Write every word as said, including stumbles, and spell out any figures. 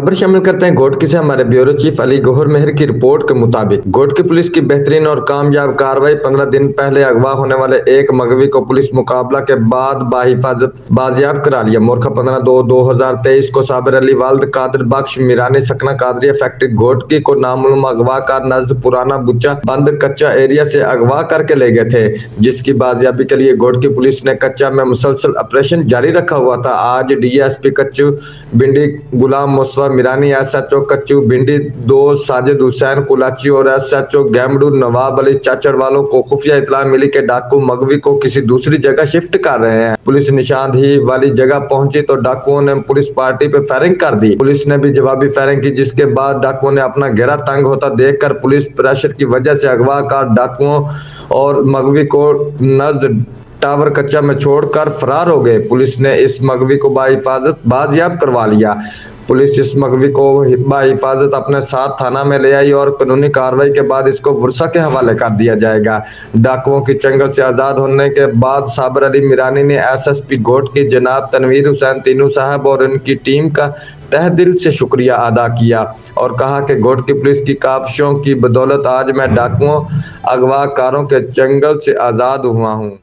खबर शामिल करते हैं घोटकी से। हमारे ब्यूरो चीफ अली गौहर मेहर की रिपोर्ट के मुताबिक घोटकी पुलिस की बेहतरीन और कामयाब कार्रवाई पंद्रह दिन पहले अगवा होने वाले एक मगवी को पुलिस मुकाबला के बाद बाहिफाजत बाजियाब करा लिया। मोरखा पंद्रह दो दो हजार तेईस को साबिर अली वाल्द कादिर बख्श मीरानी सकना कादरिया फैक्ट्री घोटकी को नामालूम अगवाकार नज्द पुराना बुच्चा बंद कच्चा एरिया से अगवा करके ले गए थे, जिसकी बाजियाबी के लिए घोटकी पुलिस ने कच्चा में मुसलसल ऑपरेशन जारी रखा हुआ था। आज डीएसपी कच्चू भिंडी गुलाम मुस्तफा मीरानी, एसएचओ कच्चू भिंडी दो साजिद हुसैन कुलाची और एसएचओ गैमडू नवाब अली चाचड़ वालों को खुफिया इतला मिली के डाकू मगवी को किसी दूसरी जगह शिफ्ट कर रहे हैं। पुलिस निशानदेही वाली जगह पहुंची तो डाकुओं ने पुलिस पार्टी पे फायरिंग कर दी। पुलिस ने भी जवाबी फायरिंग की, जिसके बाद डाकुओं ने अपना घेरा तंग होता देखकर पुलिस प्रेशर की वजह से अगवाकार डाकुओं और मगवी को नज्द टावर कच्चा में छोड़कर फरार हो गए। पुलिस ने इस मगवी को बाहिफाजत बाजियाब करवा लिया। पुलिस इस मगवी को बाहिफाजत अपने साथ थाना में ले आई और कानूनी कार्रवाई के बाद इसको वर्षा के हवाले कर दिया जाएगा। डाकुओं की चंगल से आजाद होने के बाद साबिर अली मीरानी ने एसएसपी घोटकी जनाब तनवीर हुसैन तीनू साहब और उनकी टीम का तहे दिल से शुक्रिया अदा किया और कहा कि घोटकी पुलिस की काबशों की बदौलत आज मैं डाकुओं अगवाकारों के चंगल से आजाद हुआ हूँ।